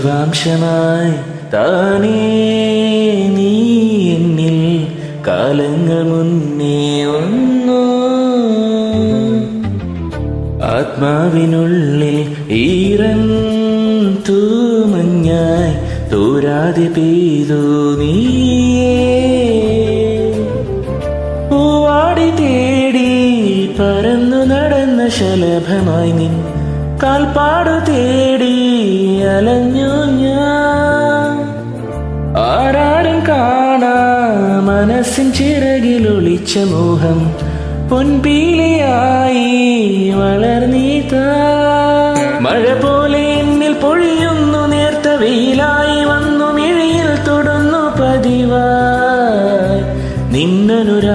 ജീവാംശമായി താനേ നീ എന്നിൽ കാലങ്ങൾ മുന്നേ വന്നു. ആത്മാവിനുള്ളിൽ ഈറൻ തൂമഞ്ഞായി തോരാതെ പെയ്തു നീയേ. പൂവാടി തേടി പറന്നു നടന്ന ശലഭമായി നിൻ കാൽപ്പാടു തേടി അലഞ്ഞു ഞാൻ. ആരാരും കാണാ മനസ്സിൻ ചിറകിലൊളിച്ച മോഹം പൊൻപീലിയായി വളർന്നീതാ. മഴ പോലെ എന്നിൽ പൊഴിയുന്നു, നേർത്ത വെയിലായി വന്നു മിഴിയിൽ തൊടുന്നു പതിവായി നിന്നനുരാ